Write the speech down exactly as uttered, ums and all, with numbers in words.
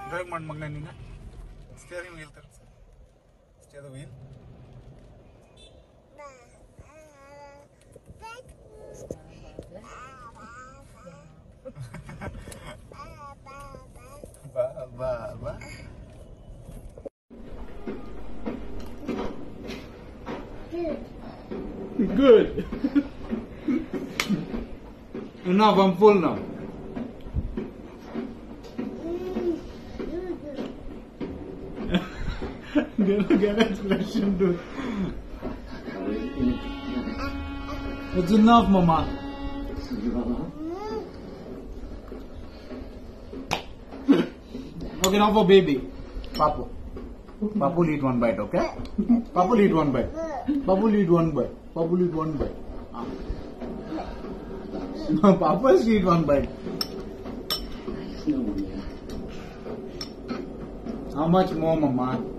Drive man magna nina. Steering wheel tar. Steer the wheel. Ba ba ba. Good. Enough, I'm full now. Get, get expression too. It's enough, Mama. Okay, now for baby. Papu. Papu will eat one bite, okay? Papu will eat one bite. Papu will eat one bite. Papu will eat one bite. Ah. Papa will eat one bite. How much more, Mama?